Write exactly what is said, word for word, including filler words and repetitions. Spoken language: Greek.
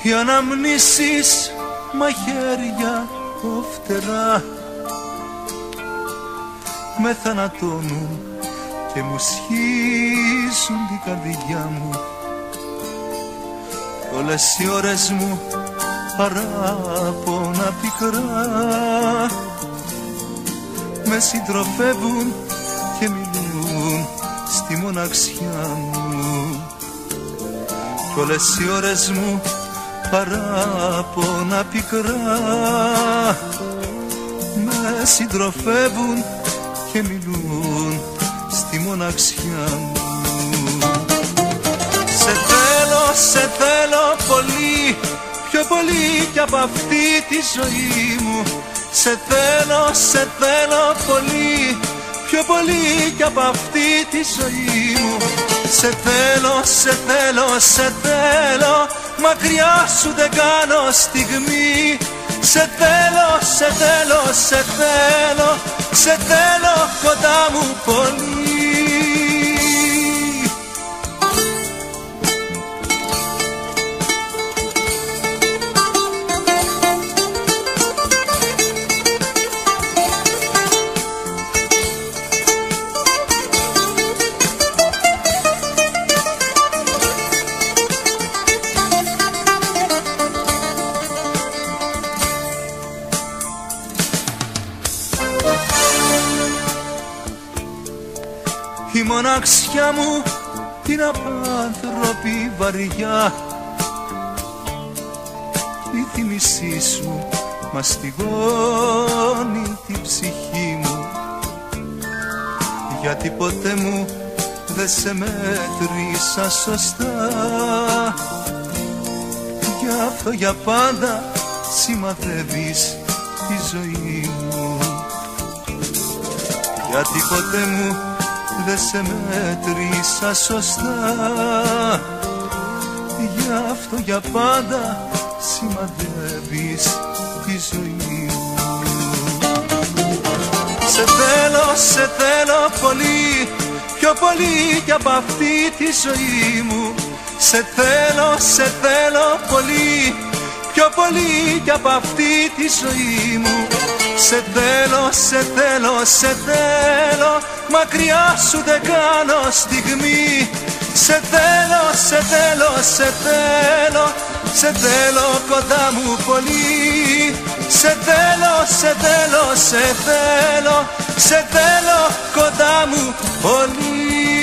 Οι αναμνήσεις μαχαίρια φτερά με θανατώνουν και μου σχίζουν την καρδιά μου. Όλες οι ώρες μου παράπονα πικρά με συντροφεύουν και μιλούν στη μοναξιά μου. Κι όλες οι ώρες μου παράπονα πικρά με συντροφεύουν και μιλούν στη μοναξιά μου. Σε θέλω, σε θέλω πολύ, πιο πολύ κι από αυτή τη ζωή μου. Σε θέλω, σε θέλω πολύ, πιο πολύ κι από αυτή τη ζωή μου. Σε θέλω, σε θέλω, σε θέλω, μακριά σου δεν κάνω στιγμή. Σε θέλω, σε θέλω, σε θέλω, σε θέλω κοντά μου πολύ. Η μοναξιά μου την απάνθρωπη βαριά, η θύμησή σου μαστιγώνει την ψυχή μου. Γιατί ποτέ μου δεν σε μέτρησα σωστά, γι' αυτό για πάντα σημαδεύεις τη ζωή μου. Γιατί ποτέ μου δεν σε μέτρησα σωστά, γι' αυτό για πάντα σημαδεύεις τη ζωή μου. Σε θέλω, σε θέλω πολύ, πιο πολύ κι από αυτή τη ζωή μου. Σε θέλω, σε θέλω πολύ, πιο πολύ κι από αυτή τη ζωή μου. Σε θέλω, σε θέλω, σε θέλω, μακριά σου δεν κάνω στιγμή. Σε θέλω, σε θέλω, σε θέλω, σε θέλω κοντά μου πολύ. Σε θέλω, σε θέλω, σε θέλω, σε θέλω κοντά μου πολύ.